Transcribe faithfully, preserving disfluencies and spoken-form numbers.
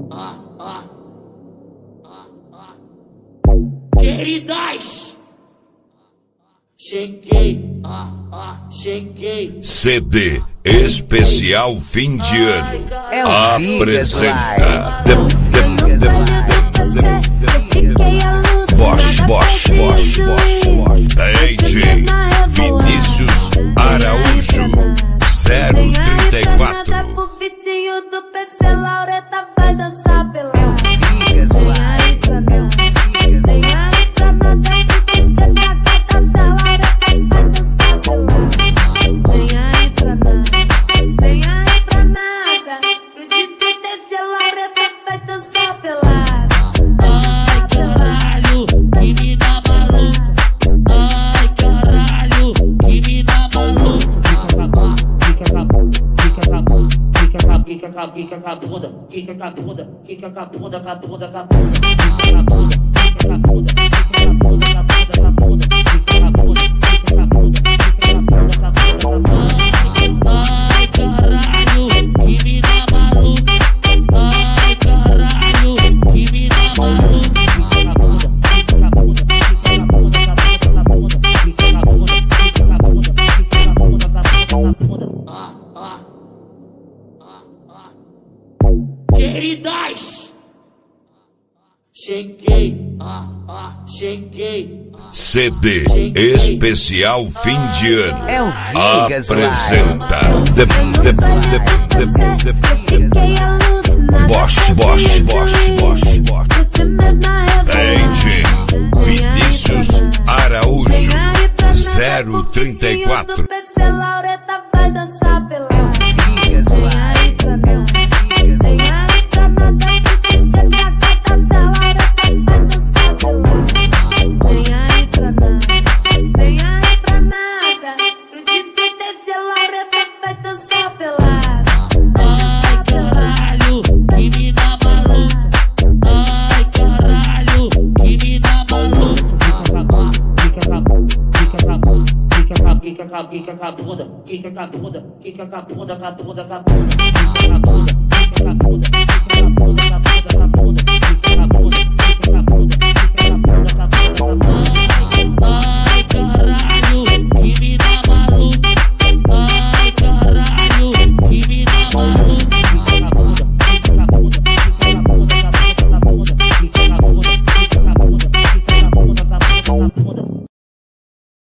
ah, ah, ah, ah. Queridas, cheguei, ah, ah, cheguei. C D especial fim de ano apresenta Bosch, Bosch, Bosch, Bosch, D J Vinícius Araújo zero trinta e quatro. O vitinho do P C Laureta vai dançar pelado. Vem aí pra nós, vem aí pra nós, vem pra cá dançar Laureta vai dançar pelado. Vem aí pra nós, vem aí pra nada, pro D J desse Laureta vai dançar pelado. Ai caralho, que mina maluca. Ai caralho, que mina maluca. Fica com a bunda, fica com a bunda, fica com a bunda, fica com a bunda, fica com a bunda, com a bunda, com a bunda, fica com a bunda, fica com a bunda, fica com a bunda, com a bunda, com a bunda, fica com a bunda, fica com a bunda, fica com a bunda, com a bunda, com a bunda. Ai caralho, que mina maluca. Ai caralho, que mina maluca. Fica com a bunda, fica com a bunda, fica com a bunda, com a bunda, com a bunda, fica com a bunda, fica com a bunda, fica com a bunda, com a bunda, com a bunda. Ah, ah. Queridas, cheguei, ah, ah, cheguei. C D especial fim de ano apresenta Bosch, Bosch, Bosch, Bosch, Bosch, D J Vinícius Araújo zero trinta e quatro. Laureta vai dançar pelado. Vem aí pra nós, vem aí pra nós, vem pra cá dançar Laureta vai dançar pelado. Vem aí pra nós, vem aí pra nada, pro D J desse Laureta vai dançar pelado. Ai caralho, que mina maluca. Ai caralho, que mina maluca. Fica com a bunda, fica com a bunda, fica com a bunda, fica com a fica com a bunda, fica com a bunda, fica com a bunda, com a bunda, com a bunda, fica com a bunda, fica com a bunda, fica com a bunda, com a bunda, com a bunda.